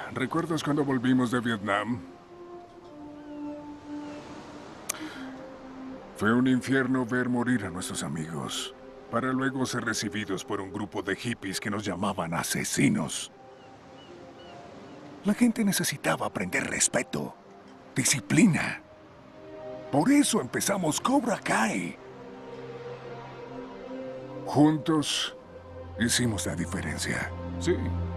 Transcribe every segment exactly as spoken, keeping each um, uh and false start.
¿recuerdas cuando volvimos de Vietnam? Fue un infierno ver morir a nuestros amigos, para luego ser recibidos por un grupo de hippies que nos llamaban asesinos. La gente necesitaba aprender respeto, disciplina. Por eso empezamos Cobra Kai. Juntos hicimos la diferencia. Sí.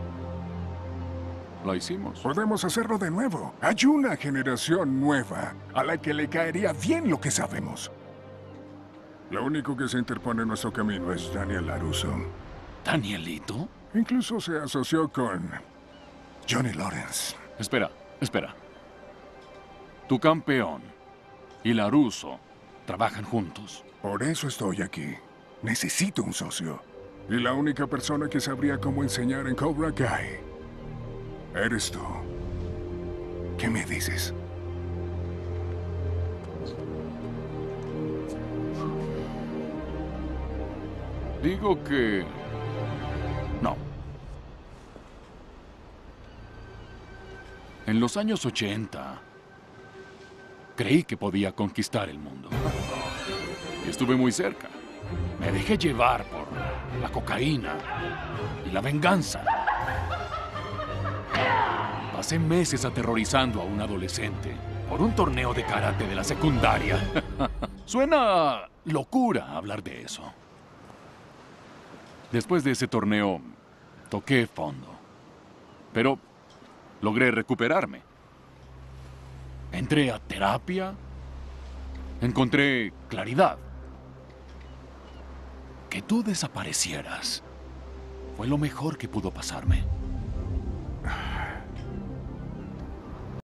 La hicimos. Podemos hacerlo de nuevo. Hay una generación nueva a la que le caería bien lo que sabemos. Lo único que se interpone en nuestro camino es Daniel LaRusso. ¿Danielito? Incluso se asoció con Johnny Lawrence. Espera, espera. Tu campeón y LaRusso trabajan juntos. Por eso estoy aquí. Necesito un socio. Y la única persona que sabría cómo enseñar en Cobra Kai eres tú. ¿Qué me dices? Digo que... no. En los años ochenta, creí que podía conquistar el mundo. Y estuve muy cerca. Me dejé llevar por la cocaína y la venganza. Pasé meses aterrorizando a un adolescente por un torneo de karate de la secundaria. Suena locura hablar de eso. Después de ese torneo, toqué fondo. Pero logré recuperarme. Entré a terapia. Encontré claridad. Que tú desaparecieras fue lo mejor que pudo pasarme.